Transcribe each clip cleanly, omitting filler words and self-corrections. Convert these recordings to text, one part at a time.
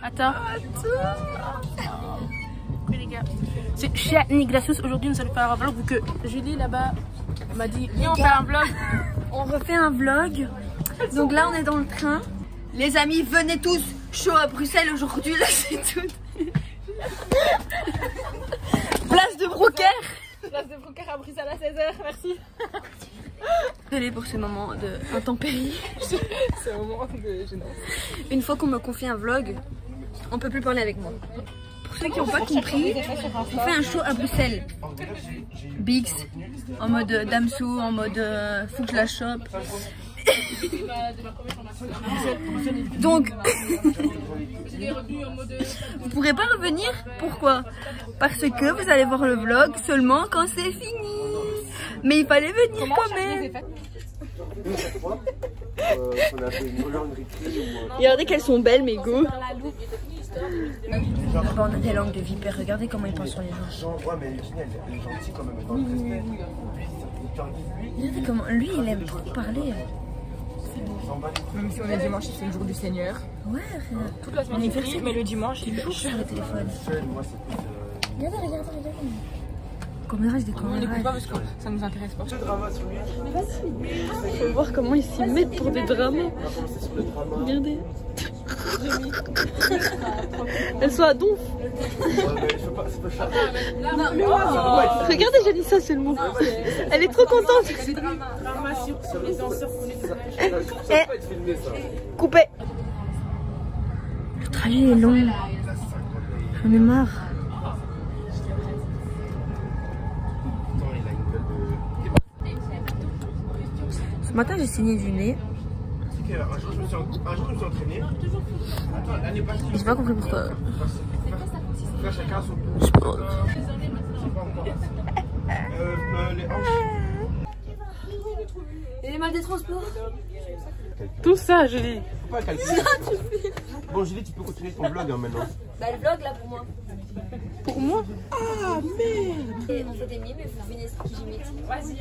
Attends. Les gars, c'est chez Nigracious. Aujourd'hui, nous allons faire un vlog vu que Julie là-bas m'a dit viens, on fait un vlog. On refait un vlog. Donc là, on est dans le train. Les amis, venez tous. Chaud à Bruxelles aujourd'hui, là, c'est tout. Place de Brocaire. Place de Brocaire à Bruxelles à 16h, merci. Désolée pour ce moment d'intempérie. C'est un moment de gênance. Une fois qu'on me confie un vlog, on peut plus parler avec moi. Pour ceux qui n'ont pas compris, on fait un show à Bruxelles. Bix, en mode Damsou, en mode faut que je la chope. Donc, vous pourrez pas revenir. Pourquoi? Parce que vous allez voir le vlog seulement quand c'est fini. Mais il fallait venir quand même. Regardez qu'elles sont belles mes go. On a des langues de vipère, regardez comment ils pensent sur les gens. Ouais, mais elle est gentille quand même. Regardez comment lui il aime trop parler. Même si on est dimanche, c'est le jour du Seigneur. Ouais, toute la semaine c'est pris, mais le dimanche il est toujours sur le téléphone. Regardez. Commérages des on n'écoute commérages. pas parce que ça nous intéresse pas. Faut voir comment ils s'y mettent pour des dramas. Regardez. Elle soit à donf. Regardez Janissa, c'est le mot. Elle est trop contente. Et coupé. Le trajet est long. J'en ai marre. Ce matin j'ai saigné du nez. Un jour je me suis entraîné. J'ai pas compris pourquoi. Chacun son les hanches. Et les mal des transports. Tout ça, Julie. Faut pas calculer. Bon Julie, tu peux continuer ton vlog hein, maintenant. Bah le vlog là pour moi. Pour moi? Ah merde. Et on fait des mimes et vous devinez ce que j'imite. Vas-y.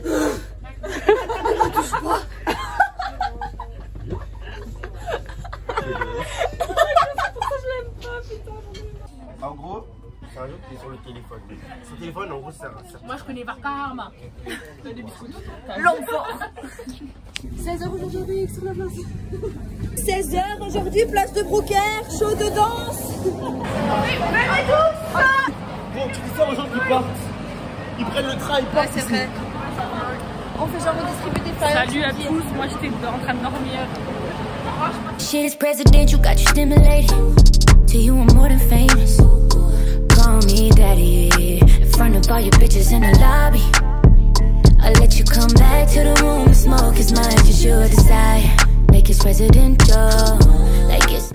En gros, c'est un jour qui est sur le téléphone. Ce téléphone, en gros, c'est un. Moi je connais Vakarma. L'enfant. 16h aujourd'hui sur la place. 16h aujourd'hui, place de Brocaire, show de danse. Venez tous. Bon, tu dis ça aux gens qui partent. Ils prennent le train, ils partent. Ouais, c'est vrai. On fait genre redistribuer des flyers. Salut à tous, moi j'étais en train de dormir. Shit is president, you got you stimulated. To you I'm more than famous. Call me daddy, in front of all your bitches in the lobby. I'll let you come back to the room and smoke as much as you desire. Like it's presidential, like it's...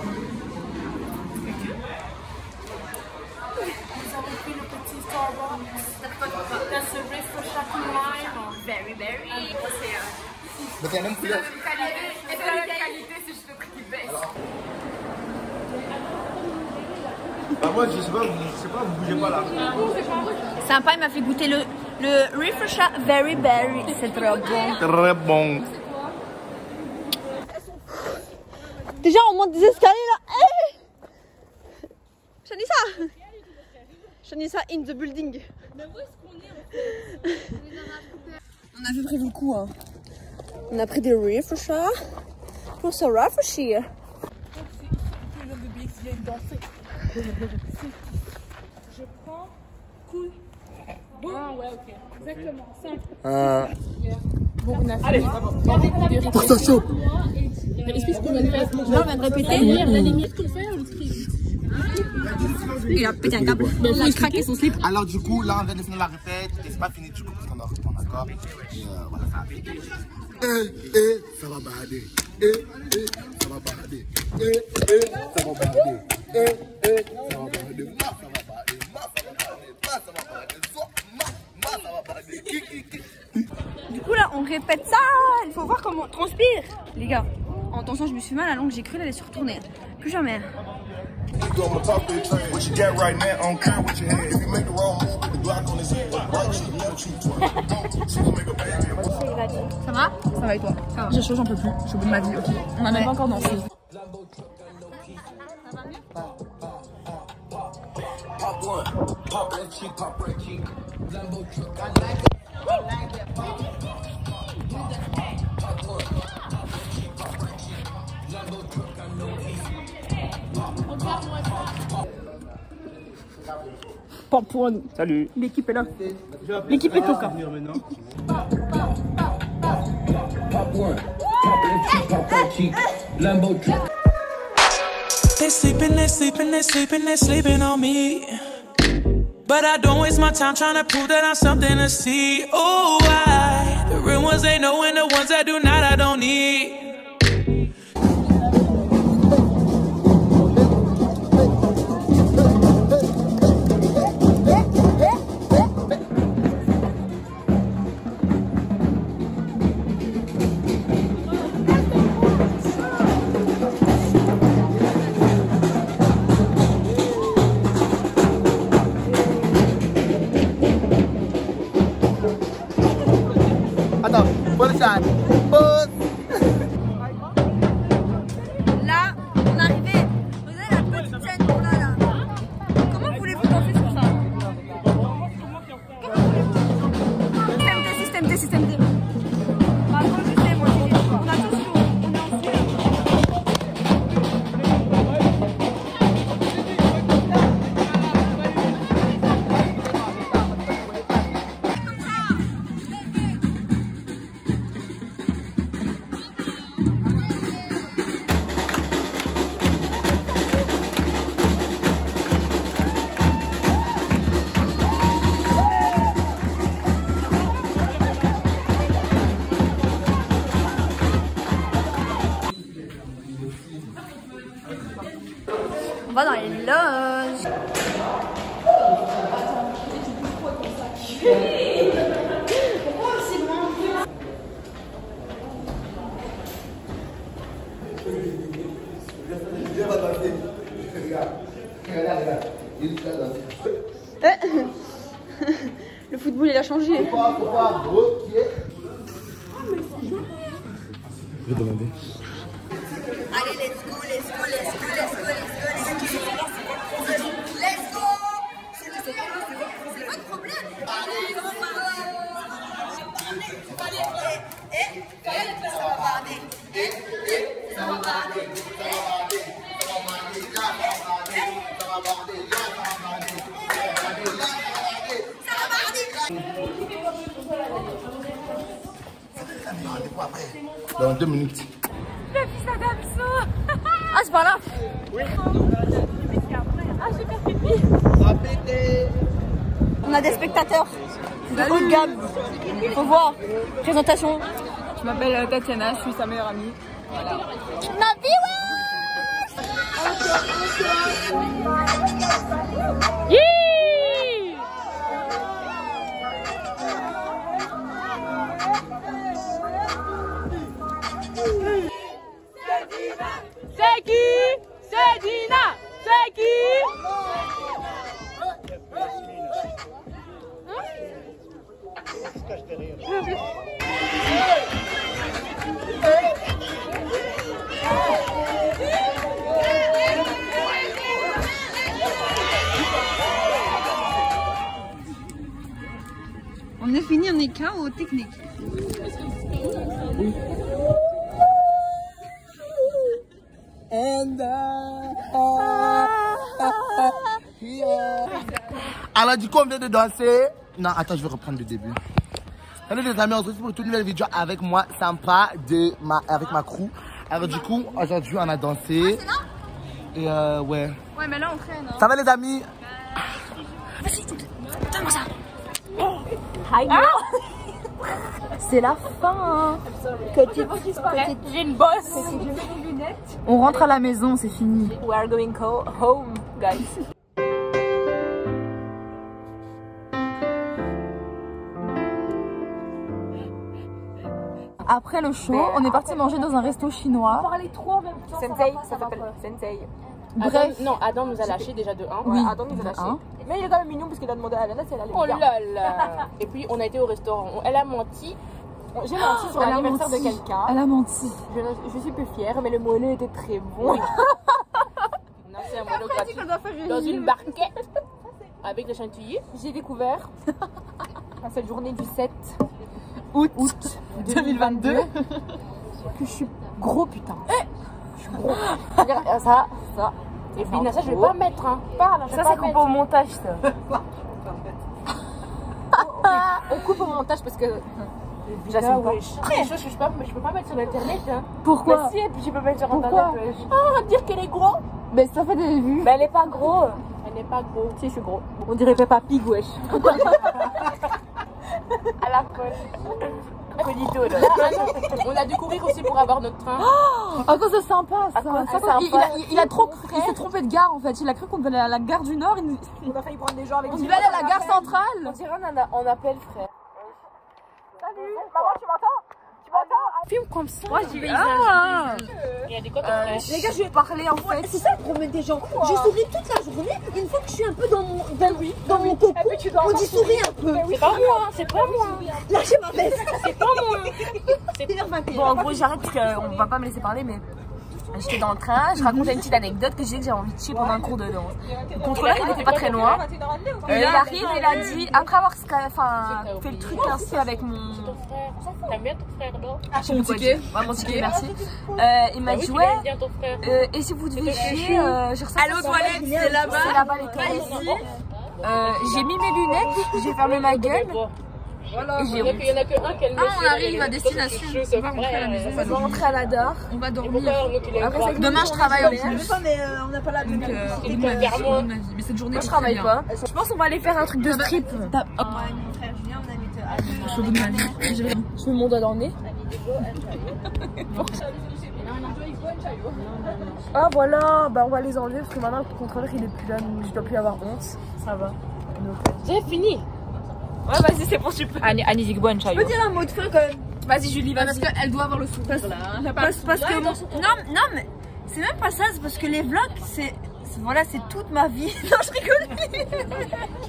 Very, very. Mais t'as même couleur. Bah moi je sais pas, vous bougez pas là. Sympa, il m'a fait goûter le Refresher Very Berry. C'est trop bon. Très bon. Déjà, on monte des escaliers là. Hey Janissa in the building. Mais où est-ce qu'on est en fait? On avait prévu le coup. Hein. On a pris des Refresher pour se rafraîchir. Je prends couille. Ah ouais, ok. Exactement. Ça. Bon, on a fait. Pour ça chaud. Explique ce qu'on vient de faire. Là, on vient de répéter. Il a pété un câble. Il a craqué son slip. Alors du coup, là on vient de finir la répète et c'est pas fini du coup parce qu'on a repris en accord. Et voilà, ça a fait. Ça va bader. Ça va bader. Ça va bader. Ça va bader. Du coup, là, on répète ça. Il faut voir comment on transpire. Les gars, en dansant, je me suis mal à la langue. J'ai cru d'aller se retourner. Plus jamais. Ça va? Ça va et toi? J'ai chaud, j'en peux plus. Je suis au bout de ma vie, ok. On n'a même pas encore dansé. va mieux? Pas pour nous. Salut. L'équipe est là. L'équipe est au cas. They sleeping, they sleeping, they sleeping, they sleeping on me. But I don't waste my time trying to prove that I'm something to see. Oh, why? The real ones they know and the ones that do not, I don't need. Attends, bonne shot. Pause. Là, on est arrivé. Regardez la petite scène qu'on a là. Comment voulez-vous danser sur ça? Comment voulez-vous? Système D, système D. Ah, moi je sais, moi je sais. On a tous chaud. On est en sueur. On va dans les loges. Le football il a changé. Je vais demander. Allez, let's go, let's go, let's go, let's go, let's go, let's go. C'est votre problème. Allez, ça va Dans 2 minutes. Le fils d'Adamso. Ah, c'est par là. Oui. Ah, j'ai fait pipi. On a des spectateurs de haut de gamme. Faut voir. Présentation. Je m'appelle Tatiana, je suis sa meilleure amie. Voilà. Nabi, C'est qui? C'est Dina. C'est qui? On est fini, on est KO technique. Alors du coup on vient de danser. Non attends, je vais reprendre le début. Salut les amis, on se retrouve pour une toute nouvelle vidéo avec moi sympa avec ma crew. Alors du coup aujourd'hui on a dansé. Et ouais. Ouais mais là on traîne. Hein. Ça va les amis? Vas-y, donne-moi ça. C'est la fin. J'ai une bosse. On rentre à la maison, c'est fini. We are going home, guys. Après le show, on est parti manger dans un resto chinois. Parler trop en même temps. Sensei, ça s'appelle Sensei. Bref. Adam nous a lâché déjà de 1. Oui, Adam nous a lâché. un. Mais il est quand même mignon parce qu'il a demandé à Alana si elle allait Oh bien. là là. Et puis on a été au restaurant. Elle a menti. J'ai menti sur Elle a l'anniversaire de menti. quelqu'un. Elle a menti. Je suis plus fière, mais le moelleux était très bon. On a dans une barquette avec des chantilly. J'ai découvert à cette journée du 7 août 2022 que je suis gros putain. Je suis gros. Regarde, ça. Et puis ça, je vais pas mettre. Hein. Ça, c'est coupé au montage, ça. On coupe au montage parce que. J'assume pas. Après, je peux pas mettre sur l'internet. Hein. Pourquoi? Bah, si, et puis tu peux mettre sur Pourquoi? internet. On va dire qu'elle est gros. Mais ça fait des vues. Mais elle est pas gros. Elle n'est pas gros. Si, je suis gros. On dirait Peppa Pig, wesh. À la folle. Cognito, là. On a dû courir aussi pour avoir notre train. Ah, quoi, c'est sympa ça. Il s'est trompé de gare en fait. Il a cru qu'on devait aller à la gare du Nord. On a failli prendre des gens avec. On devait aller à la gare centrale. On dirait on appelle frère. Salut, maman, tu m'entends? Filme comme ça. Moi j'y vais. Il y a des coques Les gars, je vais parler en fait. C'est ça le problème des gens. Je souris toute la journée. Une fois que je suis un peu dans mon cocon, on dit souris un peu. C'est pas moi, c'est pas moi. Lâchez ma veste. C'est pas moi. C'est Bon, en gros, j'arrête parce qu'on va pas me laisser parler, mais j'étais dans le train, je racontais une petite anecdote que je disais que j'avais envie de chier pendant un cours de danse. Le contrôleur, il était pas très loin. Il arrive, il a dit, après avoir fait le truc ainsi avec mon. T'aimes bien ton frère, non? Mon ticket. Ouais, mon ticket, merci. Il m'a dit, ouais. Et si vous devez chier, j'ai ressenti. Allô, toilette, c'est là-bas. C'est là-bas les toilettes. J'ai mis mes lunettes, j'ai fermé ma gueule. Voilà, il y en a que un qu'elle met. On arrive à destination. On va rentrer à la maison. On va rentrer à la Dor. On va dormir. Après, Demain, je travaille en plus. on n'a pas la Donc, mais cette journée, je travaille pas. Je pense qu'on va aller faire un truc de strip. Je mets mon doigt dans le nez. Ah voilà, bah on va les enlever parce que maintenant le contrôleur il est plus là, donc je dois plus avoir honte. Ça va. J'ai fini. Ouais, vas-y, c'est bon, tu peux. Anizik bonne chayo. Je peux dire un mot de fin quand même. Vas-y, Julie, vas-y. Parce qu'elle doit avoir le sourire là. Parce que non, mais c'est même pas ça, c'est parce que les vlogs, c'est voilà, c'est toute ma vie. Non, je rigole.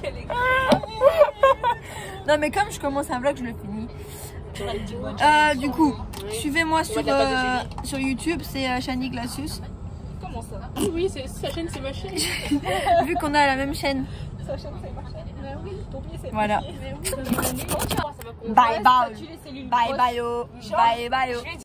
Non, mais comme je commence un vlog, je le finis. Du coup, suivez-moi sur YouTube, c'est Shani Glacius. Comment ça? Oui, c'est sa chaîne, c'est ma chaîne. Vu qu'on a la même chaîne. Sa chaîne, c'est ma chaîne. Mais oui, ton pied, c'est voilà. ma chaîne. Bye bye. Bye bye. Bye bye.